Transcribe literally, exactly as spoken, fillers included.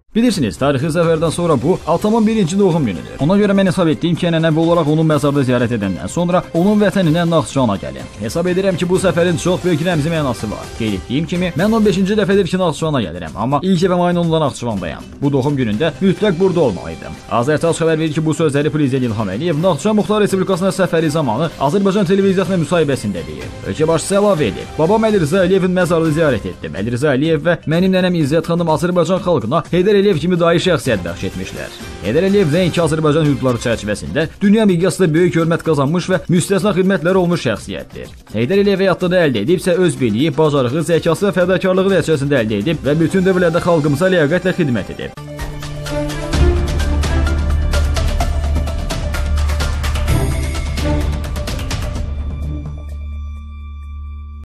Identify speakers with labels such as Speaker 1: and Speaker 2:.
Speaker 1: Bilirsiniz, tarixi zəfərdən sonra bu atamın birinci doğum günüdür. Ona görə mən hesab etdim ki, ənənəvi olaraq onun məzarını ziyarət edəndən sonra onun vətəninə Naxçıvana gəlin. Hesab edirəm ki, bu səfərin çox böyük rəmzi mənası var. Qeyd etdiyim kimi, mən on beşinci dəfədir ki, Naxçıvana gəlirəm, amma ilk və ayın onunda Naxçıvandayam. Bu doğum günündə mütləq burada olmalıydım. Azərtac xəbər verir ki, bu sözləri Prezident İlham Əliyev Naxçıvan Muxtar Respublikasına səfəri zamanı Azərbaycan televiziyasına müsahibəsində deyib. Ölkə başçısı əlavə edib: "Babam Əli Rza Əliyevin məzarını ziyarət etdim. Əli Rza Əliyev və mənim nənəm İzzət xanım Azərbaycan xalqına Heydər Əliyev kimi dahi şəxsiyyət bəxş etmişlər. Heydər Əliyev nəinki Azərbaycan hüdudları çərçivəsində dünya miqyasında böyük hörmət qazanmış və müstəsna xidmətləri olmuş şəxsiyyətdir. Heydər Əliyev həyatda da əldə edibsə öz biliyi, bacarığı, zəkası və fədakarlığı nəticəsində əldə edib və bütün dövrlərdə xalqımıza ləyaqətlə xidmət edib.